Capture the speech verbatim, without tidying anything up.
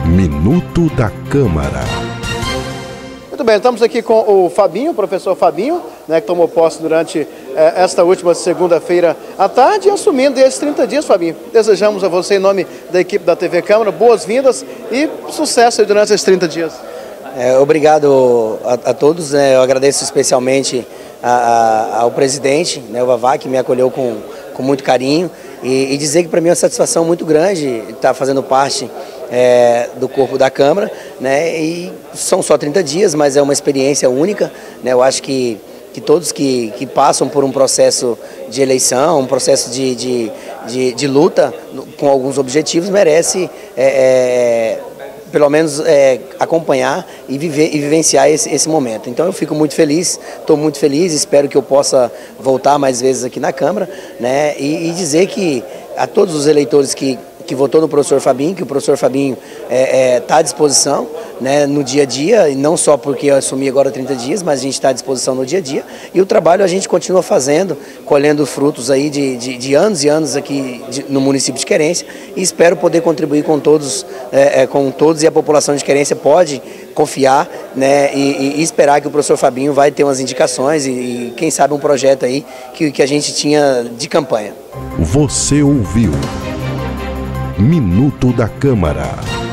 Minuto da Câmara. Muito bem, estamos aqui com o Fabinho, o professor Fabinho, né, que tomou posse durante eh, esta última segunda-feira à tarde, assumindo esses trinta dias, Fabinho. Desejamos a você, em nome da equipe da T V Câmara, boas-vindas e sucesso aí durante esses trinta dias. É, obrigado a, a todos, né, eu agradeço especialmente a, a, ao presidente, né, o Vavá, que me acolheu com, com muito carinho, e, e dizer que para mim é uma satisfação muito grande estar fazendo parte É, do corpo da Câmara, né? E são só trinta dias, mas é uma experiência única, né? Eu acho que, que todos que, que passam por um processo de eleição, um processo de, de, de, de luta com alguns objetivos, merece é, é, pelo menos é, acompanhar e, viver, e vivenciar esse, esse momento. Então eu fico muito feliz, estou muito feliz, espero que eu possa voltar mais vezes aqui na Câmara, né? E, e dizer que a todos os eleitores que que votou no professor Fabinho, que o professor Fabinho está é, é, à disposição, né, no dia a dia, e não só porque eu assumi agora trinta dias, mas a gente está à disposição no dia a dia, e o trabalho a gente continua fazendo, colhendo frutos aí de, de, de anos e anos aqui de, no município de Querência, e espero poder contribuir com todos, é, é, com todos, e a população de Querência pode confiar, né, e, e esperar que o professor Fabinho vai ter umas indicações e, e quem sabe um projeto aí que, que a gente tinha de campanha. Você ouviu Minuto da Câmara.